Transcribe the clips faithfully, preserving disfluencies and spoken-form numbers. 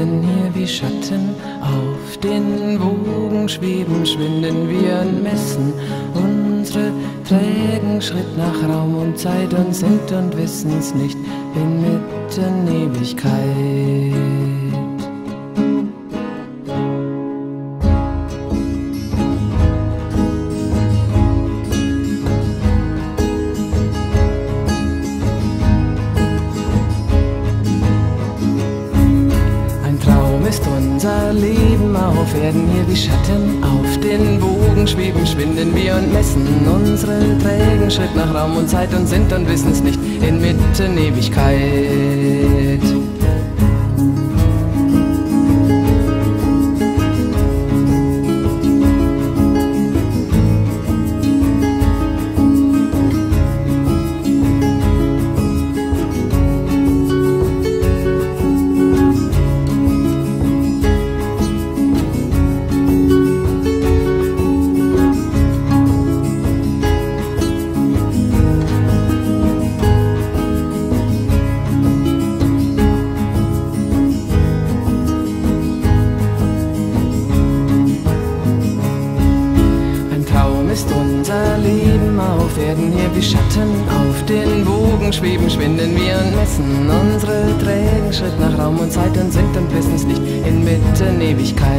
werden hier wie Schatten, auf den Wogen schweben, schwinden wir und messen unsere trägen Schritt nach Raum und Zeit und sind und wissen's nicht inmitten Ewigkeit. Unser Leben auf Erden hier wie Schatten, auf den Wogen schweben, schwinden wir und messen unsere trägen Schritt nach Raum und Zeit und sind und wissen's nicht inmitten Ewigkeit. Ist unser Leben auf Erden hier wie Schatten, auf den Wogen schweben, schwinden wir und messen unsere trägen Schritt nach Raum und Zeit und sind und wissen's nicht inmitten Ewigkeit.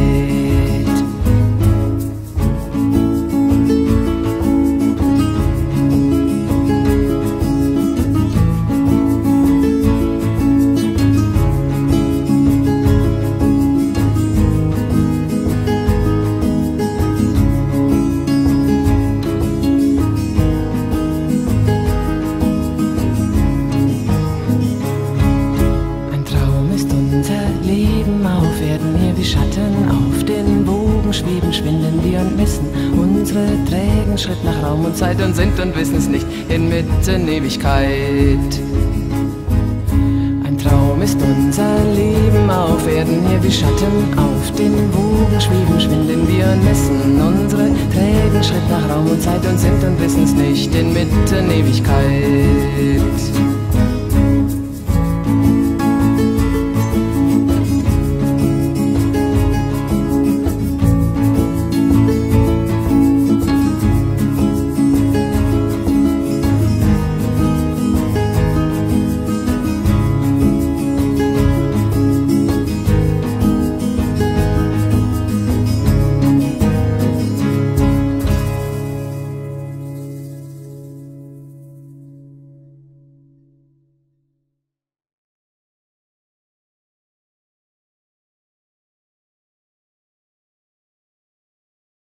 Schatten, auf den Wogen schweben, schwinden wir und messen unsere trägen Schritt nach Raum und Zeit und sind und wissen's nicht inmitten Ewigkeit. Ein Traum ist unser Leben auf Erden hier wie Schatten, auf den Wogen schweben, schwinden wir und messen unsere trägen Schritt nach Raum und Zeit und sind und wissen's nicht inmitten Ewigkeit.